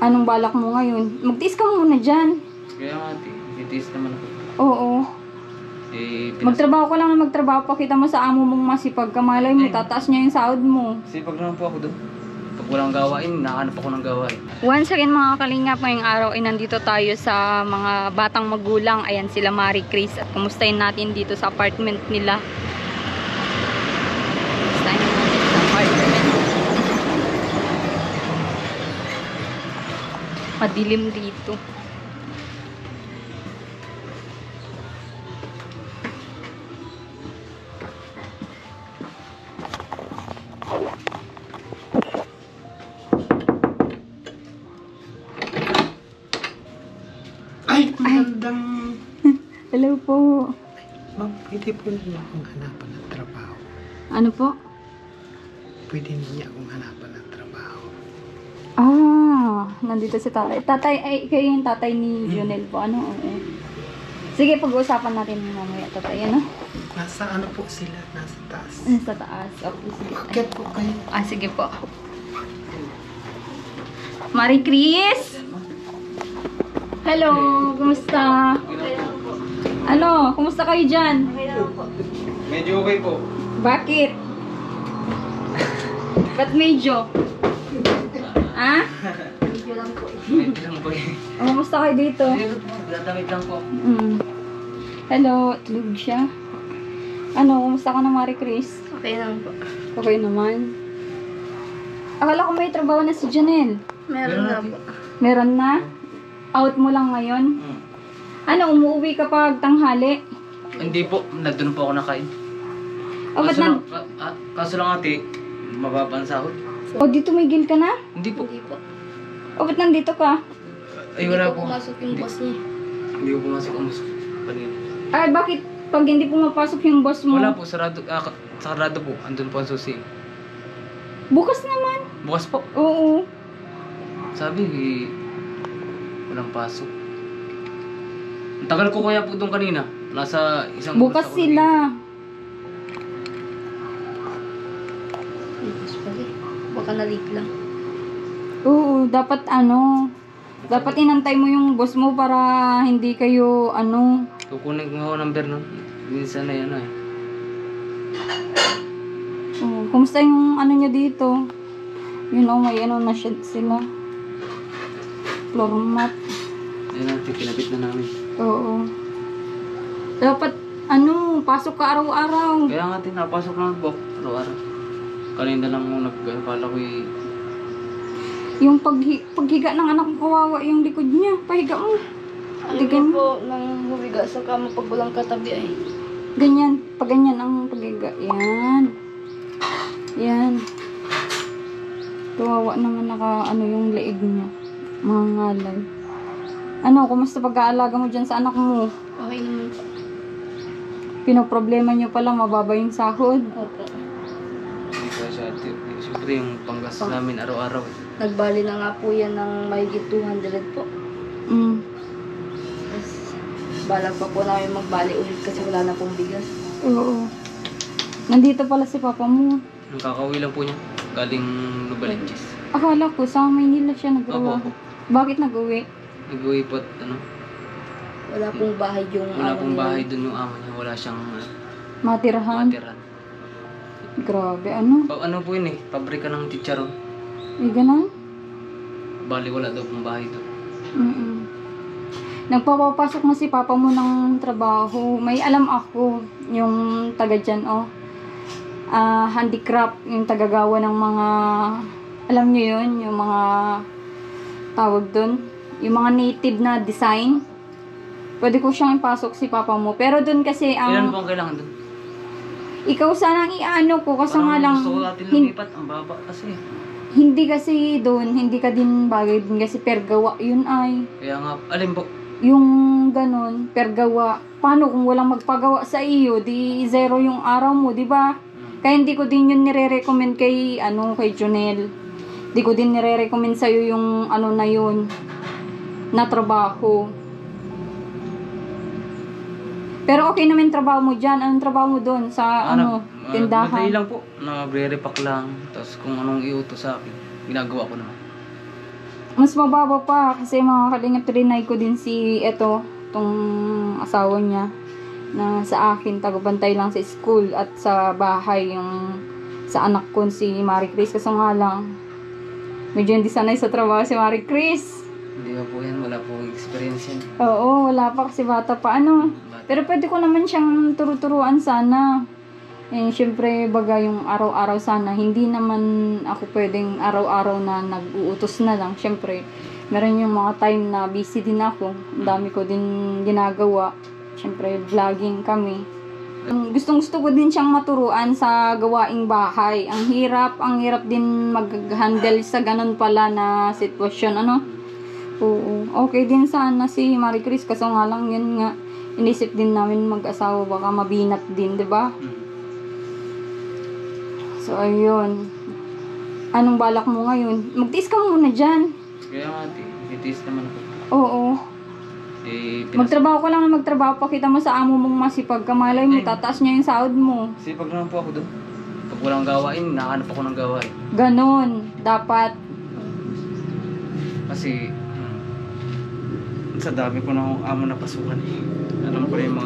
Anong balak mo ngayon? Magtiis ka muna dyan. Kaya nga, titiis naman ako. Oo. Magtrabaho ka lang na magtrabaho. Pakita mo sa amo mong masipag. Kamalay mo, tataas niya yung sahod mo. Sipag naman po ako doon. Pag walang gawain, nakahanap ako ng gawain. Once again mga kalingap, ngayong araw ay nandito tayo sa mga batang magulang. Ayan sila Marie Chris. At kumustahin natin dito sa apartment nila. Kumustahin natin sa apartment. Madilim dito. Magandang... Hello po. Ma'am, pwede po niya akong hanapan ng trabaho. Ano po? Pwede niya akong hanapan ng trabaho. Nandito si tatay. Tatay, ay, kayo yung tatay ni Junel po. Ano? Oo. Sige, pag-uusapan natin mamaya, tatay. Ano? Nasa ano po sila? Nasa taas. Sa taas. Okay, sige. Akit po kayo. Sige po. Marie Chris? Hello, kumusta? Ano, kumusta kayo dyan? Medyo okay po. Bakit? Ba't medyo? Ha? Medyo lang po eh. Kumusta kayo dito? Dadamit lang po. Hello, tulog siya. Ano, kumusta ka na Marie Chris? Okay lang po. Okay naman. Akala ko may trabaho na si Janelle. Meron na po. Meron na? Out mo lang ngayon? Ano, umuwi ka pag tanghali? Hindi po, nandun po ako nakain. Ba't Kaso lang ate, mababa ang sahod. di tumigil ka na? Hindi po. Hindi po. Ba't nandito ka? Ay wala po. Pumasok yung boss niya. Hindi ko pumasok ang boss ko. Kanina. Ay, bakit pag hindi pumapasok yung boss mo? Wala po, sarado po. Andun po ang susi. Bukas naman. Bukas po. Oo. Sabi, walang pasok. Ang tagal ko kaya po doon kanina. Nasa isang Bukas ako sila. Boss pala eh. Baka na-late lang. Oo, dapat dapat inantay mo yung boss mo para hindi kayo Kukunin ko nga ako number nun. Minsan na yan eh. Kumusta yung niya dito? May na sila. Floor mat. Ayun natin, kinabit na namin. Oo. Dapat, pasok ka araw-araw. Kaya nga napasok na po. Araw-araw. Kanina lang mo nagkala ko Yung paghiga ng anak ko, kawawa yung likod niya. Pahiga mo. Hindi po nang humiga sa kama pag walang katabi ay. Ganyan. Pag ganyan ang paghiga. Yan. Yan. Kawawa naman yung leeg niya. Mga ngalay. Kumusta pag-aalaga mo dyan sa anak mo? Okay naman po. Pinoproblema niyo pala, mababa yung sahod. Opo. Hindi ko siya ate. Siyempre yung panggastos namin araw-araw. Nagbali na nga po yan ng mahigit 200 po. Tapos, balag pa po namin magbali ulit kasi wala na pong bigas. Oo. Nandito pala si papa mo. Nakakauwi lang po niya. Galing Lubaliches. Akala ko sa Maynila siya nagtrabaho. Opo. Bakit nag-uwi? Nag-uwi po at Wala pong bahay yung wala pong niya. bahay dun yung amo niya. Wala siyang Matirahan? matiran. Grabe, Ano po yun eh, pabrika ng chicharon. Ganun? Bali wala daw pong bahay doon. Nagpapapasok na si papa mo ng trabaho. May alam ako, yung taga dyan, handicraft, yung tagagawa ng mga, alam nyo yun, yung mga tawag dun, yung mga native na design. Pwede ko siyang ipasok si papa mo. Pero dun kasi Ilan po ang kailangan doon? ikaw sanang iano ko, kasi nga lang, gusto ko natin lumipat, ang baba kasi. hindi kasi doon, hindi ka din bagay din kasi pergawa yun ay. Kaya nga, alin po? Yung ganun, pergawa. Paano kung walang magpagawa sa iyo, di zero yung araw mo, di ba? Kaya hindi ko din yun nire-recommend kay Jonel. Di ko din nire-recommend sa iyo yung na yun na trabaho. Pero okay naman trabaho mo dyan. Anong trabaho mo doon sa tindahan? Madali lang po. Nagre-repack lang. Tapos kung anong iutos sa akin, ginagawa ko naman. Mas mababa pa kasi mga kalingap, trinay ko din si tong asawa niya na sa akin, tagabantay lang sa school at sa bahay yung sa anak ko si Marie Chris. Kaso nga lang, medyo hindi sanay sa trabaho si Marie Chris. Hindi pa po yan, wala po experience yan. Oo, wala pa kasi bata pa Pero pwede ko naman siyang turu-turuan sana. Eh, syempre, baga yung araw-araw sana, hindi naman ako pwedeng araw-araw na nag-uutos na lang. Syempre, meron yung mga time na busy din ako. Ang dami ko din ginagawa. Syempre, vlogging kami. Gustong-gusto ko din siyang maturuan sa gawaing bahay. Ang hirap din mag-handle sa ganun pala na sitwasyon, Oo, okay din sana si Marie Chris. Kaso nga lang, yun nga, inisip din namin mag-asawa, baka mabinat din, di ba? So, ayun. Anong balak mo ngayon? Magtiis ka muna dyan. Kaya nga, itiis naman ako. Oo. Magtrabaho ka lang na magtrabaho. Pakita mo sa amo mong masipag ka. Malay mo, tataas niya yung sahod mo. Sipag naman po ako doon. Pag walang gawain, nakahanap ako ng gawain. Ganon. Dapat. Kasi, sa dami ko na amo na pasukan. Alam ko na yung mga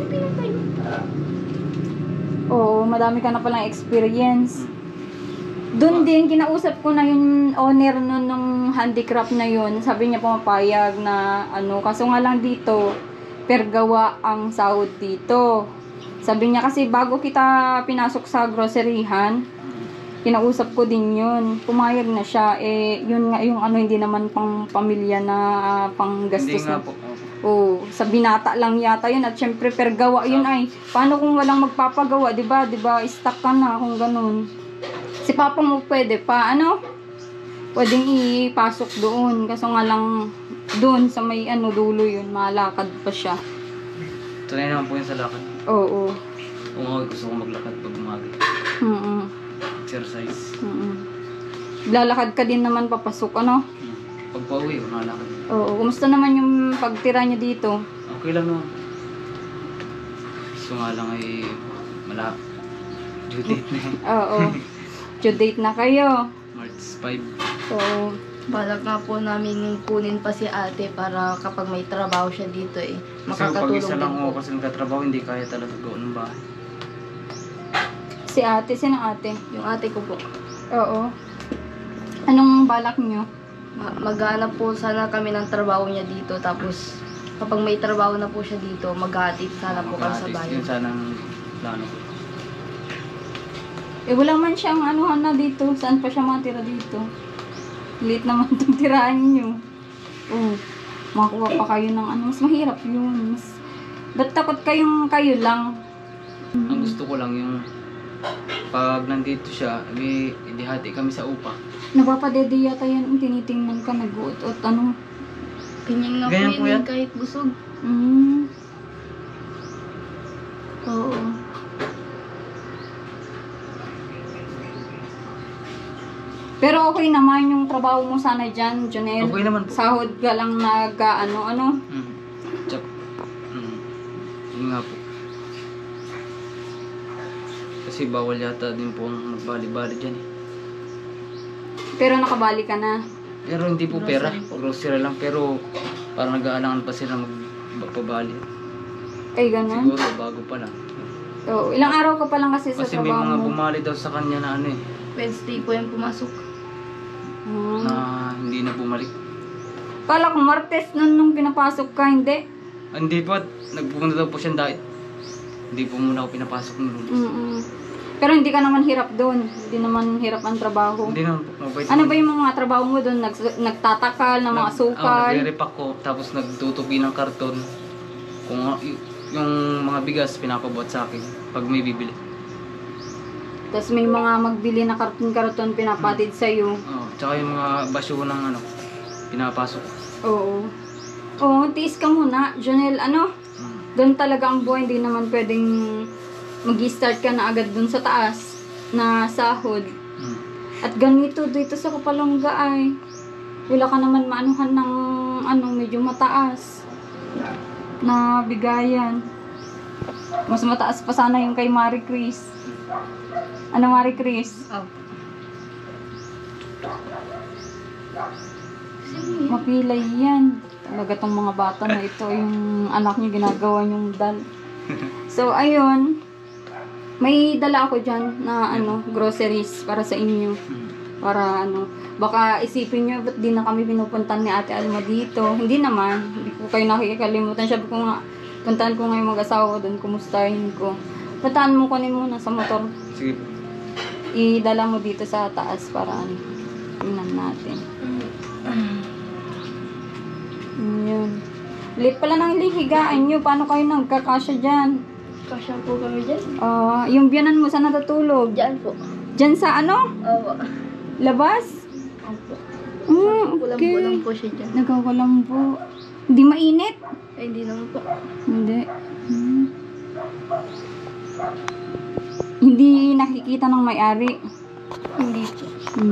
Oo, madami ka na palang experience. Doon din, kinausap ko na yung owner nun ng handicraft na yun. Sabi niya pumapayag na kaso nga lang dito, per gawa ang sahod dito. Sabi niya kasi bago kita pinasok sa groceryhan, kinausap ko din yun. Pumayag na siya. Eh, yun nga yung hindi naman pang pamilya na pang gastos Hindi nga na. po. Oh, sa binata lang yata yun at syempre per gawa yun ay. Paano kung walang magpapagawa, 'di ba? 'Di ba? Stuck ka na kung ganun. Si papa mo pwede pa pwedeng ipasok doon kaso nga lang doon sa may dulo yun, malakad pa siya. Tunay naman po yun sa lakad. Oo. Kung ako gusto ko maglakad pag umaga. Exercise. Lalakad ka din naman papasok Pag pauwi, malakad. Oo, kumusta naman yung pagtira niyo dito? Okay lang naman. So nga lang ay due date na yun. Oo. Due date na kayo. March 5. So, Balak nga po namin kunin pa si ate para kapag may trabaho siya dito Kasi pag makakatulong isa din lang po. ako kasi nagkatrabaho, hindi kaya talaga gawin ng bahay. si ate, sino ate? Yung ate ko po. Oo. Anong balak niyo? Maghanap po sana kami ng trabaho niya dito. Tapos kapag may trabaho na po siya dito, maghahatid sana po kami sa bayan. Yun sanang plano ko. Eh, wala man siyang na dito. Saan pa siya matira dito? Liit naman itong tirahan niyo. Oh, makakuha pa kayo ng mas mahirap yun. Ba't takot kayo lang? Ang gusto ko lang yung pag nandito siya, hindi hati kami sa upa. Napapadede yata yan. Tinitingnan ka, nag-uot-ot, Ganyan nga Ganyan po po yun yan? kahit busog. Oo. Pero okay naman yung trabaho mo sana dyan, Jonel. Okay naman po. Sahod ka lang Tsak. Yun nga po. Kasi bawal yata din po ang magbali-bali dyan eh. Pero nakabali ka na. Pero hindi po Grocery pera. po. Grocery lang pero parang nag-aalangan pa sila magpabali. Ay, ganun. Siguro bago pa lang. Oo. Ilang araw ka pa lang kasi sa Kasi may trabaho mga mo. bumali daw sa kanya na Wednesday po yung pumasok. na hindi na bumalik. Kala ko Martes nung pinapasok ka, hindi? Hindi po, nagpupunta daw po siyang diet. Hindi po muna ako pinapasok ng lunes. Pero hindi ka naman hirap doon. Hindi naman hirap ang trabaho. Hindi naman po, mabait Ano naman. ba yung mga trabaho mo doon? Nagtatakal ng mga sukal? Nagre-repack ko, tapos nagtutupi ng karton. Kung yung mga bigas, pinapabot sa akin pag may bibili. Tapos may mga magbili na karton-karton pinapatid sa'yo. Tsaka yung mga basyo ng pinapasok. Oo. Oo, tiis ka muna. Jonel, doon talaga ang buhay. Hindi naman pwedeng mag-start ka na agad doon sa taas na sahod. At ganito dito sa Kapalongga ay wala ka naman maanuhan ng medyo mataas na bigayan. Mas mataas pa sana yung kay Marie Chris. Marie Chris? Mapilay yan. Talaga tong mga bata na ito, yung anak niyo ginagawa yung dal. So, ayun. May dala ako dyan na groceries para sa inyo. Para baka isipin nyo, ba't di na kami pinupuntan ni Ate Alma dito? Hindi naman. Hindi ko kayo nakikalimutan. Sabi ko nga, puntahan ko ngayon mag-asawa ko doon, kumustahin ko. Puntahan mo kunin muna sa motor. Sige po. Idala mo dito sa taas para tingnan natin. Yun. Late pala ng higaan nyo. Paano kayo nagkakasya dyan? Kasya po kami dyan. Yung biyanan mo, saan natutulog? Diyan po. Dyan sa Opo. labas? Opo. Okay. Kulang po siya dyan. Nagkawalambo. Hindi mainit? Ay, hindi naman po. Hindi. Hindi nakikita ng may-ari. Hindi po.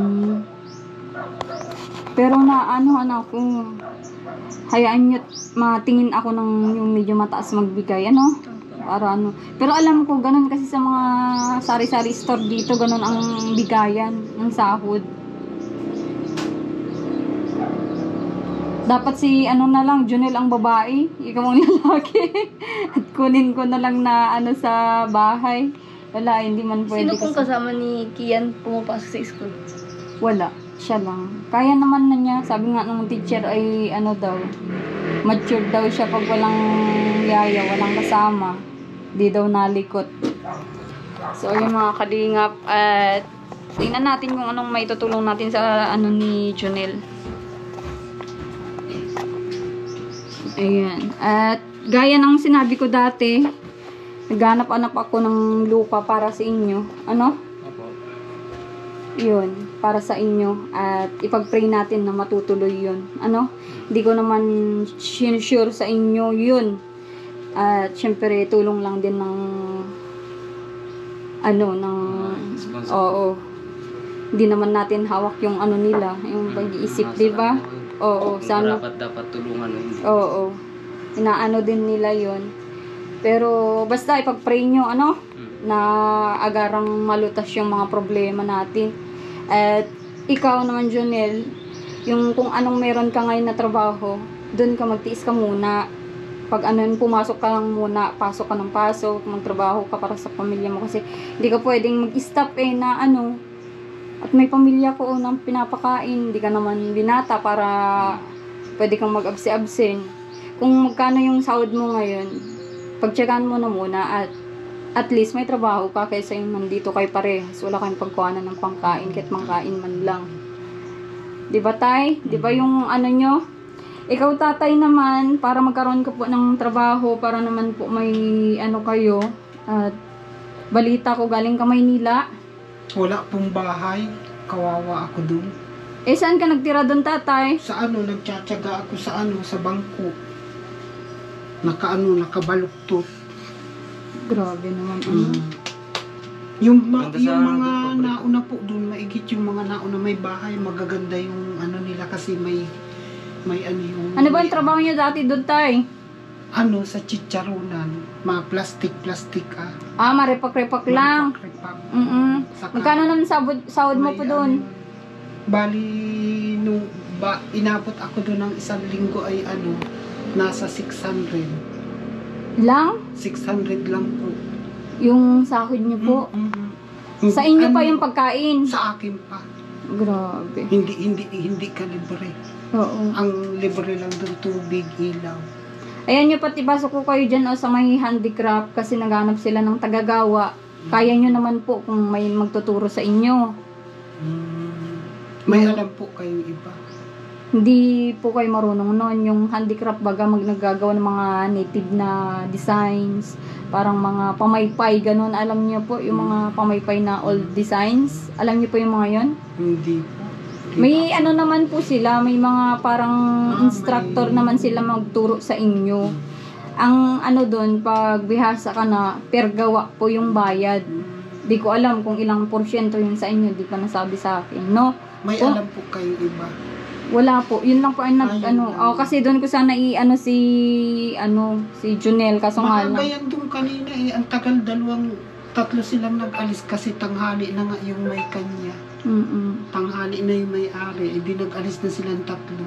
Pero ako, hayaan nyo, matingin ako ng yung medyo mataas magbigay, para Pero alam ko, ganun kasi sa mga sari-sari store dito, ganun ang bigayan ng sahod. Dapat si na lang, Junel ang babae, ikaw ang lalaki. At kunin ko na lang na sa bahay. Wala, hindi man pwede. Sino pong kasama ni Kian pumapasok sa school? Wala, siya lang. Kaya naman na niya, sabi nga nung teacher ay daw, mature daw siya pag walang yaya, walang kasama. Di daw nalikot. So, yung mga kalingap, at tingnan natin kung anong may tutulong natin sa ni Junel. Ayan. At gaya ng sinabi ko dati, naghanap-hanap ako ng lupa para sa inyo. Opo. Yun, para sa inyo. At ipag-pray natin na matutuloy yun. Hindi ko naman sure sa inyo yun. At syempre, tulong lang din ng Sponsor. oo. Hindi naman natin hawak yung nila, yung pag-iisip, di ba? Oo, sana. Dapat tulungan. Oo. Inaano din nila yun. Pero basta ipag-pray nyo, na agarang malutas yung mga problema natin. At ikaw naman, Junel, yung kung anong meron ka ngayon na trabaho, doon ka magtiis ka muna. Pag pumasok ka lang muna, pasok ka ng pasok, magtrabaho ka para sa pamilya mo. Kasi hindi ka pwedeng mag-stop na at may pamilya ko nang pinapakain, hindi ka naman binata para pwede kang mag-abse-absen. Kung magkano yung sahod mo ngayon, pagtsagaan mo na muna at least may trabaho ka kaysa yung nandito kayo parehas. Wala kayong pagkuhanan ng pangkain, kahit mangkain man lang. Diba, tay? Diba yung nyo? Ikaw, tatay naman, para magkaroon ka po ng trabaho, para naman po may kayo. At balita ko, galing ka Maynila. Wala pong bahay. Kawawa ako dun. Saan ka nagtira doon, tatay? Sa nagtsatsaga ako sa bangko. Nakabaluktot. Grabe naman. Yung Ganda sa mga pobre. nauna po dun, maigit yung mga nauna may bahay, magaganda yung nila kasi may yung... Ano ba yung trabaho niya dati doon, tay? Sa chicharonan. Mga plastic. Marepak-repak lang. Repak. Saka, Magkano naman sahod mo po doon? Bali, inabot ako doon ng isang linggo ay nasa 600. Lang? 600 lang po. Yung sahod niyo po? Sa inyo pa yung pagkain? Sa akin pa. Grabe. Hindi ka libre. Oo. Ang libre lang doon, tubig, ilaw. Ayan nyo, pati pasok ko kayo dyan sa may handicraft kasi naghanap sila ng tagagawa. Kaya nyo naman po kung may magtuturo sa inyo. May alam po kayo iba. Hindi po kayo marunong noon. Yung handicraft baga naggagawa ng mga native na designs. Parang mga pamaypay, ganun. Alam niyo po yung mga pamaypay na old designs. Alam niyo po yung mga yon? Hindi po. May naman po sila, may mga parang instructor naman sila magturo sa inyo. Ang doon, pag bihasa ka na, per gawa po yung bayad. Di ko alam kung ilang porsyento yung sa inyo, di pa nasabi sa akin, no? May alam po kayo iba. Wala po, yun lang po ay kasi doon ko sana si Junel, kaso nga Maaga lang. yan doon kanina ang tagal, 2-3 silang nag-alis kasi tanghali na nga yung may kanya. Tanghali na yung may-ari, hindi nag-alis na silang tatlo.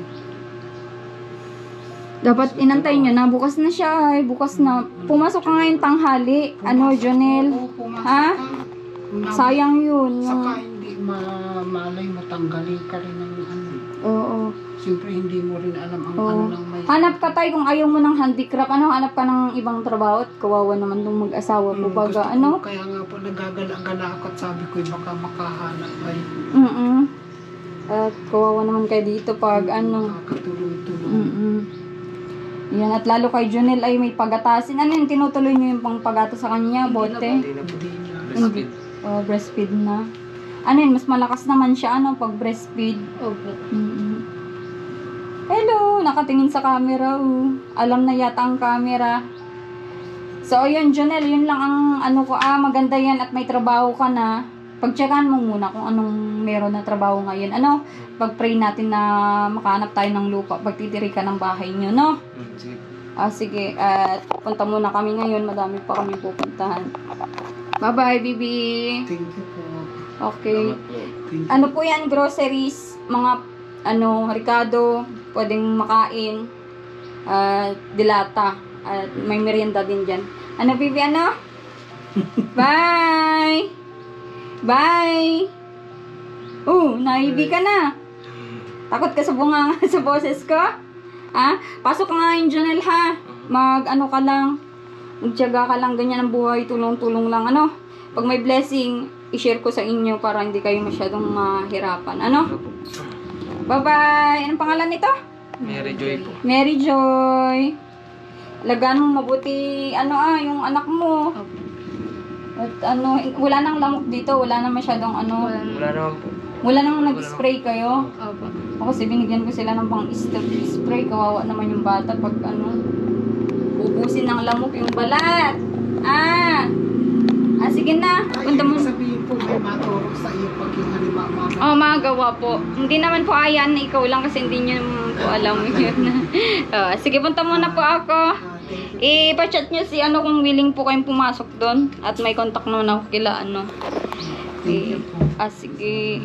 Dapat inantay nyo na, bukas na siya ay, bukas na. Pumasok ka ngayon tanghali. Ano, Jonel? Oo, pumasok Ha? ka. Sayang yun. Saka hindi malay mo, tanggalin ka rin ng ano. Oo. Siyempre hindi mo rin alam ang Oo. ano ng may... Hanap ka tayo kung ayaw mo ng handicraft. Ano, hanap ka ng ibang trabaho at kawawa naman tong mag-asawa ko. Gusto Baga, ko, ano? kaya nga po nagagala-gala ako at sabi ko baka makahanap ay At kawawa naman kayo dito pag ano. makakatulong-tulong. Yan, at lalo kay Jonel ay may pagatasin. Ano yun, tinutuloy niyo yung pang pagata sa kanya, bote? Hindi na po. Hindi na. Breastfeed. Breastfeed na. Ano yun, mas malakas naman siya, ano, pag breastfeed. Opo. Hello, nakatingin sa camera, Alam na yata ang camera. So, ayun, Jonel, yun lang ang ano ko, maganda yan at may trabaho ka na. Pag-checkan mo muna kung anong meron na trabaho ngayon. Ano, pag-pray natin na makahanap tayo ng lupa, pagtitiri ka ng bahay nyo, no? Sige. Sige, at punta muna kami ngayon, madami pa kami pupuntahan. Bye-bye, Bibi. Thank you po. Okay. Salamat po. Thank you. Ano po yan, groceries, mga, Ricardo, pwedeng makain, dilata, at may merienda din dyan. Ano, Bibi, ano? Bye! Bye! Naibi ka na. Takot ka sa bunga sa boses ko? Pasok ka nga yung Jonel, ha? Mag-ano ka lang, magtiyaga ka lang, ganyan ang buhay, tulong-tulong lang, ano? Pag may blessing, i-share ko sa inyo para hindi kayo masyadong mahirapan, ano? Bye-bye! Anong pangalan nito? Mary Joy po. Mary Joy. Lagaan mo mabuti, yung anak mo. At wala nang lamok dito, wala nang masyadong Wala naman po. wala nang nag-spray kayo. Opo. Ako kasi binigyan ko sila ng pang-spray, kawawa naman yung bata pag ubusin ng lamok yung balat. Sige na. Punta mo. Sabihin po may maturo sa iyo pag yung halimbawa. Magawa po. Hindi naman po ayan na ikaw lang kasi hindi nyo po alam yun. Sige, punta muna po ako. I-chat nyo si kung willing po kayong pumasok doon. At may contact naman ako kila Thank you po. Sige.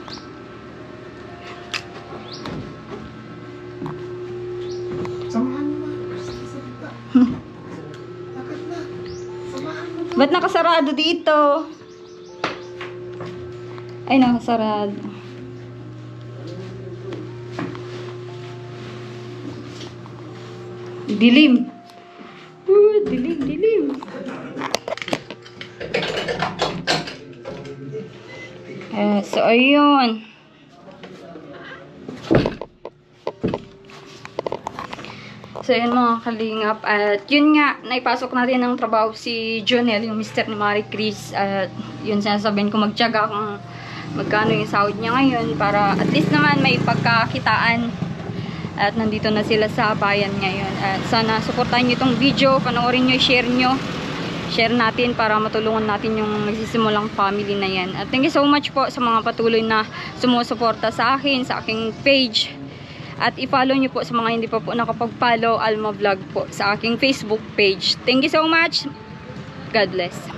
Samahan mo na. Salita. Lakad na. Samahan mo na. Ba't nakasarado dito? Ay, nakasarado. Dilim. Dilim. So, ayun. So, yun mga kalingap. At yun nga, naipasok natin ng trabaho si Jonel, yung mister ni Marie Chris. At yun, sinasabihin ko magtiyaga kung magkano yung sahod niya ngayon para at least naman may pagkakitaan. At nandito na sila sa bayan ngayon. At sana supportahan nyo itong video, panoorin nyo, share nyo. Share natin para matulungan natin yung nagsisimulang family na yan. At thank you so much po sa mga patuloy na sumusuporta sa akin, sa aking page. At i-follow nyo po sa mga hindi pa po nakapag-follow, Alma Vlog po sa aking Facebook page. Thank you so much. God bless.